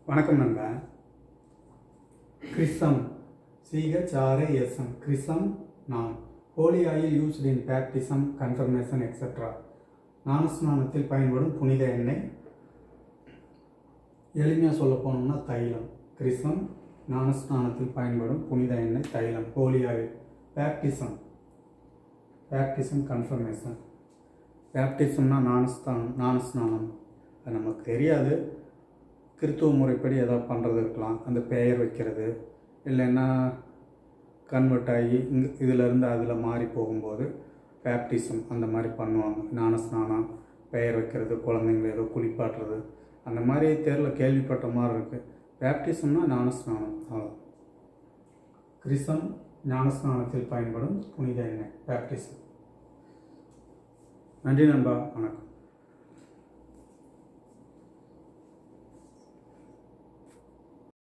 வணக்கம் நண்பா. கிறிசம் CHRISM கிறிசம் நான் Holi oil used in baptism confirmation etcetera. ஞானஸ்நானத்தில் பயன்படும் புனித எண்ணெய். எளிமையாக சொல்ல போனோம்னா தைலம். கிறிசம் ஞானஸ்நானத்தில் பயன்படும் புனித எண்ணெய் தைலம். Holy oil baptism confirmation. பேப்டிசம்னா ஞானஸ்நானம். அது நமக்கு தெரியாது. கிறித்துவ முறைப்படி ஏதாவது பண்ணுறது இருக்கலாம். அந்த பெயர் வைக்கிறது, இல்லைன்னா கன்வெர்ட் ஆகி இதிலேருந்து அதில் மாறி போகும்போது பேப்டிசம் அந்த மாதிரி பண்ணுவாங்க. ஞானஸ்நானம், பெயர் வைக்கிறது, குழந்தைங்களை ஏதோ குளிப்பாட்டுறது, அந்த மாதிரி தேரில் கேள்விப்பட்ட மாதிரி இருக்குது. பேப்டிசம்னா ஞானஸ்நானம். அவ்வளோ. கிறிசம் ஞானஸ்நானத்தில் பயன்படும் புனித எண்ணெய் பேப்டிசம். நன்றி நண்பா. வணக்கம்.